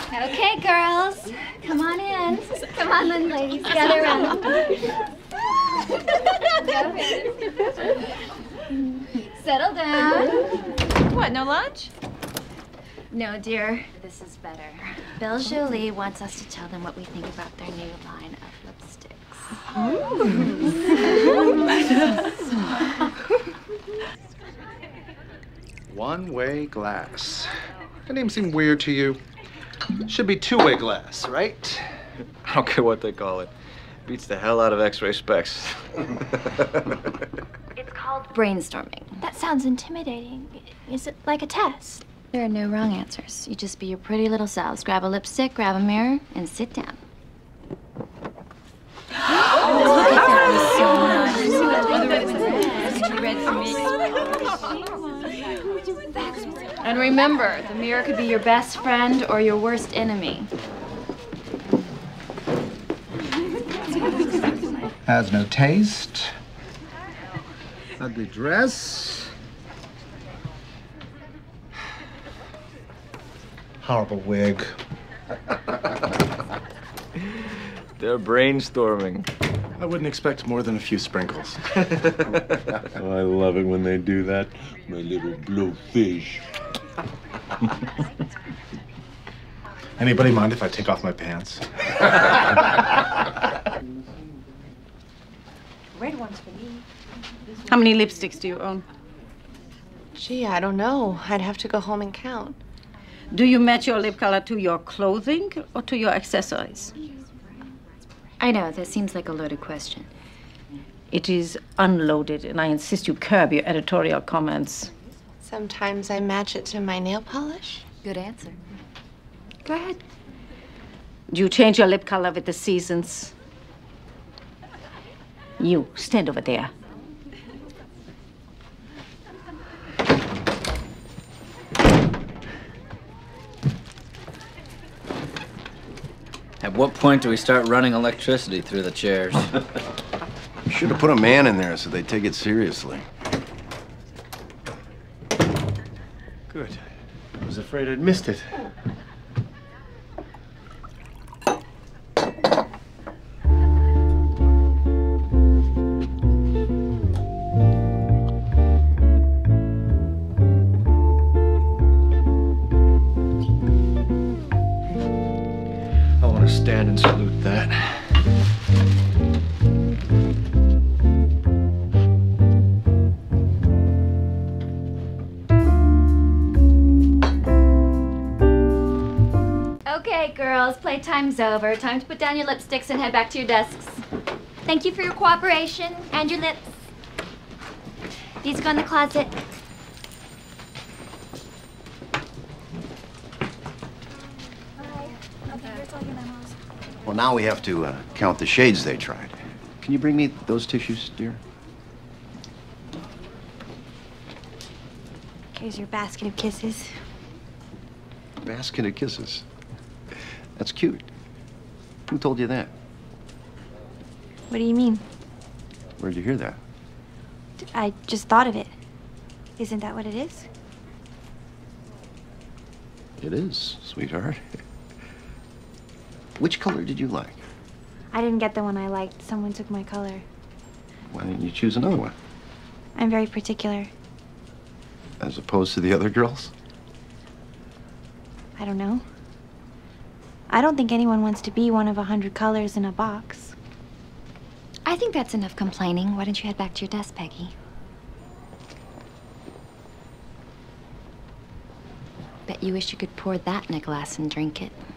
Okay, girls, come on in. Come on then, ladies, gather around. Settle down. What, no lunch? No, dear, this is better. Belle Jolie wants us to tell them what we think about their new line of lipsticks. One-way glass. That name seem weird to you? Should be two-way glass, right? I don't care what they call it. Beats the hell out of X-ray specs. It's called brainstorming. That sounds intimidating. Is it like a test? There are no wrong answers. You just be your pretty little selves. Grab a lipstick, grab a mirror, and sit down. And remember, the mirror could be your best friend or your worst enemy. Has no taste. Ugly dress. Horrible wig. They're brainstorming. I wouldn't expect more than a few sprinkles. Oh, I love it when they do that. My little blue fish. Anybody mind if I take off my pants? Red one's for me. How many lipsticks do you own? Gee, I don't know. I'd have to go home and count. Do you match your lip color to your clothing or to your accessories? I know, that seems like a loaded question. It is unloaded, and I insist you curb your editorial comments. Sometimes I match it to my nail polish. Good answer. Go ahead. Do you change your lip color with the seasons? You, stand over there. At what point do we start running electricity through the chairs? You should have put a man in there so they take it seriously. Good. I was afraid I'd missed it. Stand and salute that. Okay, girls, playtime's over. Time to put down your lipsticks and head back to your desks. Thank you for your cooperation and your lips. These go in the closet. Well, now we have to count the shades they tried. Can you bring me those tissues, dear? Here's your basket of kisses. Basket of kisses. That's cute. Who told you that? What do you mean? Where'd you hear that? I just thought of it. Isn't that what it is? It is, sweetheart. Which color did you like? I didn't get the one I liked. Someone took my color. Why didn't you choose another one? I'm very particular. As opposed to the other girls? I don't know. I don't think anyone wants to be one of 100 colors in a box. I think that's enough complaining. Why don't you head back to your desk, Peggy? Bet you wish you could pour that in a glass and drink it.